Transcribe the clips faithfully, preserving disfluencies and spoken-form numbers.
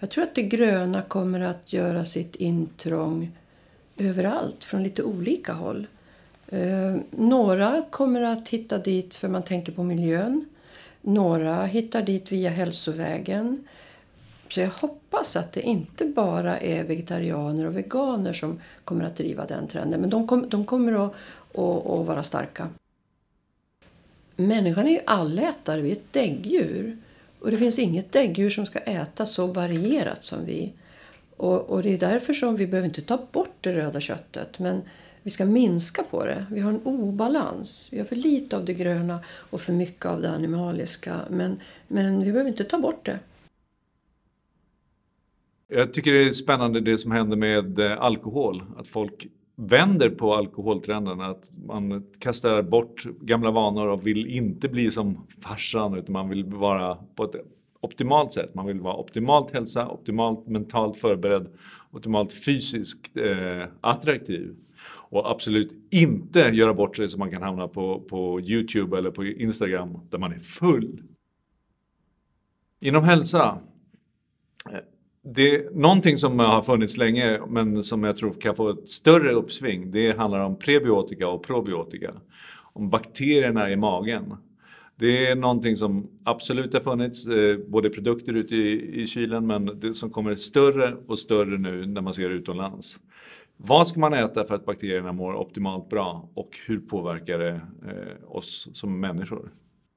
Jag tror att det gröna kommer att göra sitt intrång överallt från lite olika håll. Eh, några kommer att hitta dit för man tänker på miljön. Några hittar dit via hälsovägen. Så jag hoppas att det inte bara är vegetarianer och veganer som kommer att driva den trenden. Men de, kom, de kommer att, att, att vara starka. Människan är ju allätare, vi är ett däggdjur. Och det finns inget däggdjur som ska äta så varierat som vi. Och, och det är därför som vi behöver inte ta bort det röda köttet. Men vi ska minska på det. Vi har en obalans. Vi har för lite av det gröna och för mycket av det animaliska. Men, men vi behöver inte ta bort det. Jag tycker det är spännande det som händer med alkohol. Att folk vänder på alkoholtrenden. Att man kastar bort gamla vanor och vill inte bli som farsan. Utan man vill vara på ett optimalt sätt. Man vill vara optimalt hälsa, optimalt mentalt förberedd, optimalt fysiskt eh, attraktiv. Och absolut inte göra bort sig så man kan hamna på, på YouTube eller på Instagram där man är full. Inom hälsa. Det är någonting som har funnits länge men som jag tror kan få ett större uppsving. Det handlar om prebiotika och probiotika. Om bakterierna i magen. Det är någonting som absolut har funnits, eh, både produkter ute i, i kylen men det som kommer större och större nu när man ser utomlands. Vad ska man äta för att bakterierna mår optimalt bra och hur påverkar det eh, oss som människor?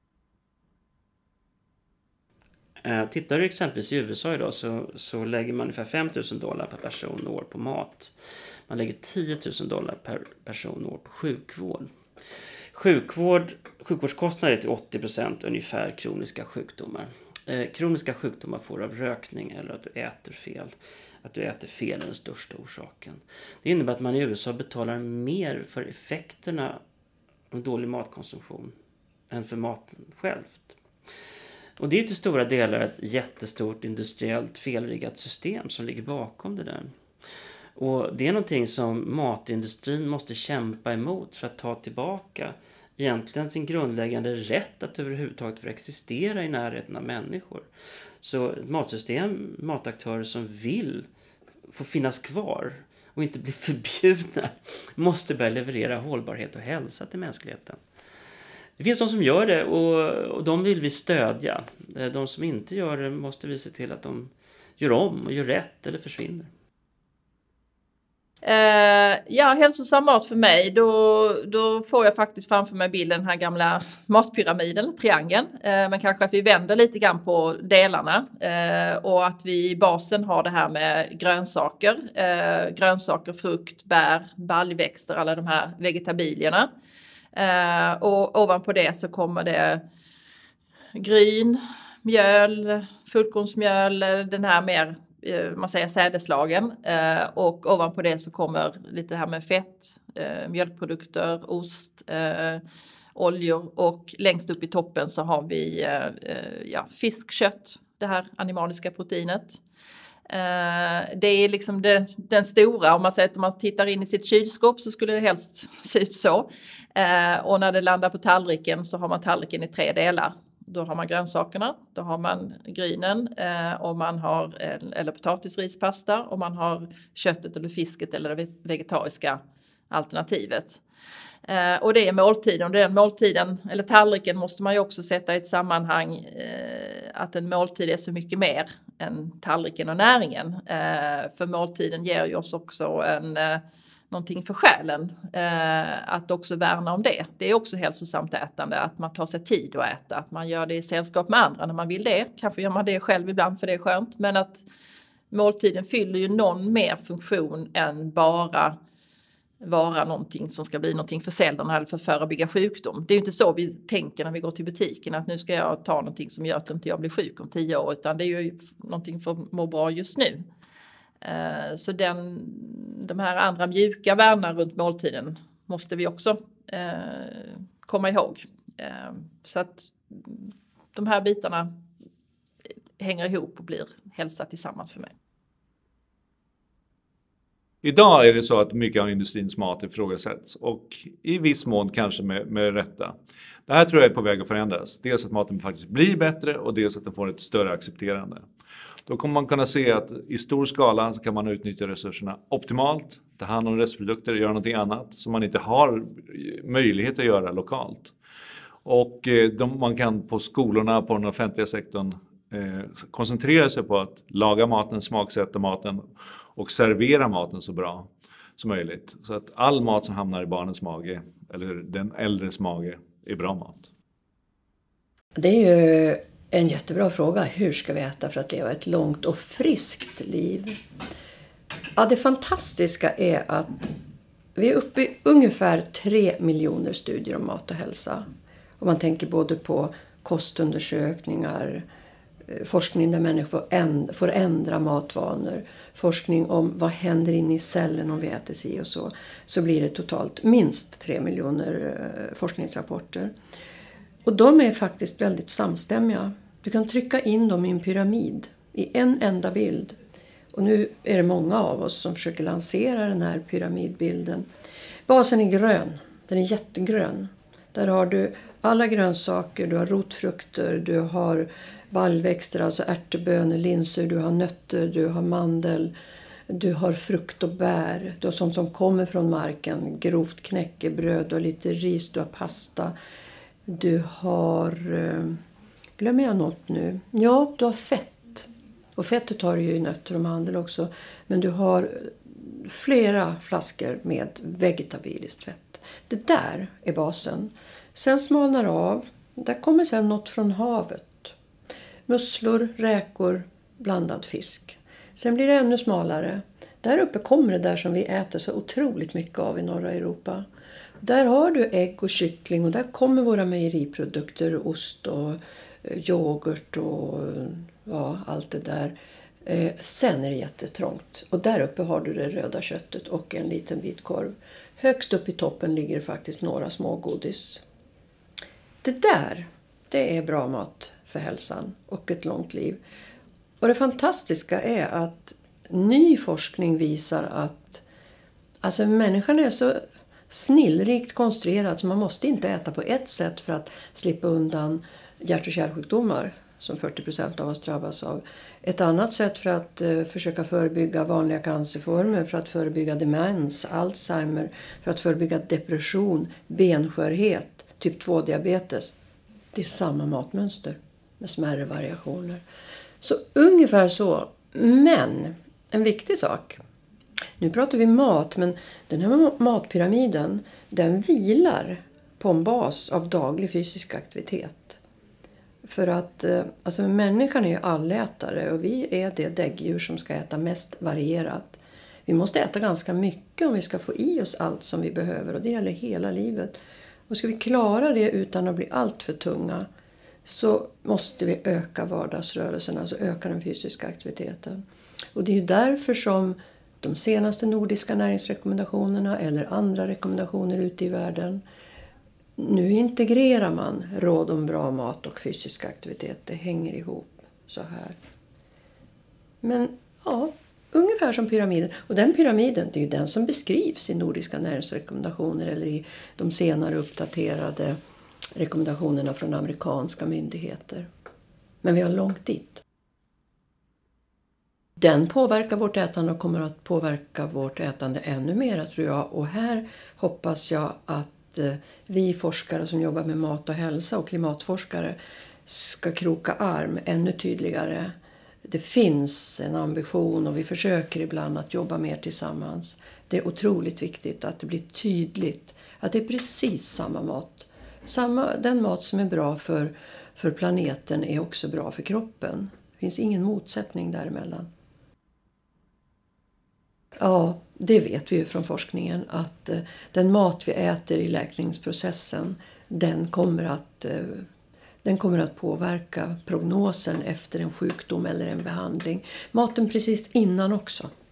Tittar du exempelvis i U S A idag så, så lägger man ungefär fem tusen dollar per person och år på mat. Man lägger tio tusen dollar per person och år på sjukvård. Sjukvård, sjukvårdskostnader är till åttio procent ungefär kroniska sjukdomar. Eh, kroniska sjukdomar får av rökning eller att du äter fel. Att du äter fel är den största orsaken. Det innebär att man i U S A betalar mer för effekterna av dålig matkonsumtion än för maten självt. Och det är till stora delar ett jättestort industriellt felriggat system som ligger bakom det där. Och det är någonting som matindustrin måste kämpa emot för att ta tillbaka egentligen sin grundläggande rätt att överhuvudtaget få existera i närheten av människor. Så matsystem, mataktörer som vill få finnas kvar och inte bli förbjudna måste börja leverera hållbarhet och hälsa till mänskligheten. Det finns de som gör det och, och de vill vi stödja. De som inte gör det måste vi se till att de gör om och gör rätt eller försvinner. Uh, ja, hälsosam mat för mig, då, då får jag faktiskt framför mig bilden, den här gamla matpyramiden, eller triangeln. Uh, men kanske att vi vänder lite grann på delarna uh, och att vi i basen har det här med grönsaker. Uh, grönsaker, frukt, bär, baljväxter, alla de här vegetabilierna. Uh, och ovanpå det så kommer det gryn, mjöl, fullkornsmjöl, den här mer man säger sädeslagen, eh, och ovanpå det så kommer lite här med fett, eh, mjölkprodukter, ost, eh, oljor och längst upp i toppen så har vi eh, ja, fiskkött, det här animaliska proteinet. Eh, det är liksom det, den stora, om man säger att om man tittar in i sitt kylskåp så skulle det helst se ut så. Eh, och när det landar på tallriken så har man tallriken i tre delar. Då har man grönsakerna, då har man grynen eh, och man har eller potatis, ris, pasta och man har köttet eller fisket eller det vegetariska alternativet. Eh, och det är måltiden och den måltiden eller tallriken måste man ju också sätta i ett sammanhang eh, att en måltid är så mycket mer än tallriken och näringen. Eh, för måltiden ger ju oss också en eh, någonting för själen, eh, att också värna om det. Det är också hälsosamt ätande, att man tar sig tid att äta, att man gör det i sällskap med andra när man vill det. Kanske gör man det själv ibland för det är skönt, men att måltiden fyller ju någon mer funktion än bara vara någonting som ska bli någonting för cellerna eller för att förebygga sjukdom. Det är ju inte så vi tänker när vi går till butiken, att nu ska jag ta någonting som gör att inte jag blir sjuk om tio år, utan det är ju någonting för att må bra just nu. Så den, de här andra mjuka värdena runt måltiden måste vi också eh, komma ihåg. Eh, så att de här bitarna hänger ihop och blir hälsa tillsammans för mig. Idag är det så att mycket av industrins mat ifrågasätts och i viss mån kanske med, med rätta. Det här tror jag är på väg att förändras. Dels att maten faktiskt blir bättre och dels att den får ett större accepterande. Då kommer man kunna se att i stor skala så kan man utnyttja resurserna optimalt, ta hand om restprodukter och göra någonting annat som man inte har möjlighet att göra lokalt. Och eh, de, man kan på skolorna, på den offentliga sektorn eh, koncentrera sig på att laga maten, smaksätta maten och servera maten så bra som möjligt. Så att all mat som hamnar i barnens mage eller den äldres mage är bra mat. Det är ju en jättebra fråga. Hur ska vi äta för att leva ett långt och friskt liv? Ja, det fantastiska är att vi är uppe i ungefär tre miljoner studier om mat och hälsa. Och man tänker både på kostundersökningar, forskning där människor får ändra matvanor, forskning om vad händer inne i cellen om vi äter si och så, så blir det totalt minst tre miljoner forskningsrapporter. Och de är faktiskt väldigt samstämmiga. Du kan trycka in dem i en pyramid, i en enda bild. Och nu är det många av oss som försöker lansera den här pyramidbilden. Basen är grön, den är jättegrön. Där har du alla grönsaker, du har rotfrukter, du har baljväxter, alltså ärtebönor, linser, du har nötter, du har mandel, du har frukt och bär, du har sånt som kommer från marken, grovt knäckebröd, du har lite ris, du har pasta, du har, glömmer jag något nu? Ja, du har fett. Och fettet har du ju i nötter och mandel också, men du har flera flaskor med vegetabiliskt fett. Det där är basen. Sen smalnar av, där kommer sen något från havet. Musslor, räkor, blandad fisk. Sen blir det ännu smalare. Där uppe kommer det där som vi äter så otroligt mycket av i norra Europa. Där har du ägg och kyckling och där kommer våra mejeriprodukter, ost och yoghurt och ja, allt det där. Eh, sen är det jättetrångt. Och där uppe har du det röda köttet och en liten bit korv. Högst upp i toppen ligger faktiskt några små godis. Det där, det är bra mat för hälsan och ett långt liv. Och det fantastiska är att ny forskning visar att alltså människan är så snillrikt konstruerad så man måste inte äta på ett sätt för att slippa undan hjärt- och kärlsjukdomar som fyrtio procent av oss drabbas av. Ett annat sätt för att eh, försöka förebygga vanliga cancerformer, för att förebygga demens, Alzheimer, för att förebygga depression, benskörhet, typ två diabetes. Det är samma matmönster med smärre variationer. Så ungefär så. Men en viktig sak. Nu pratar vi mat, men den här matpyramiden den vilar på en bas av daglig fysisk aktivitet. För att alltså, människan är ju allätare och vi är det däggdjur som ska äta mest varierat. Vi måste äta ganska mycket om vi ska få i oss allt som vi behöver och det gäller hela livet. Och ska vi klara det utan att bli allt för tunga så måste vi öka vardagsrörelsen, alltså öka den fysiska aktiviteten. Och det är ju därför som de senaste nordiska näringsrekommendationerna eller andra rekommendationer ute i världen, nu integrerar man råd om bra mat och fysisk aktivitet. Det hänger ihop så här. Men ja, ungefär som pyramiden. Och den pyramiden, det är ju den som beskrivs i nordiska näringsrekommendationer eller i de senare uppdaterade rekommendationerna från amerikanska myndigheter. Men vi har långt dit. Den påverkar vårt ätande och kommer att påverka vårt ätande ännu mer, tror jag. Och här hoppas jag att vi forskare som jobbar med mat och hälsa och klimatforskare ska kroka arm ännu tydligare. Det finns en ambition och vi försöker ibland att jobba mer tillsammans. Det är otroligt viktigt att det blir tydligt att det är precis samma mat. Samma, den mat som är bra för, för planeten är också bra för kroppen. Det finns ingen motsättning däremellan. Ja, det vet vi ju från forskningen att den mat vi äter i läkningsprocessen den kommer att, den kommer att påverka prognosen efter en sjukdom eller en behandling. Maten precis innan också.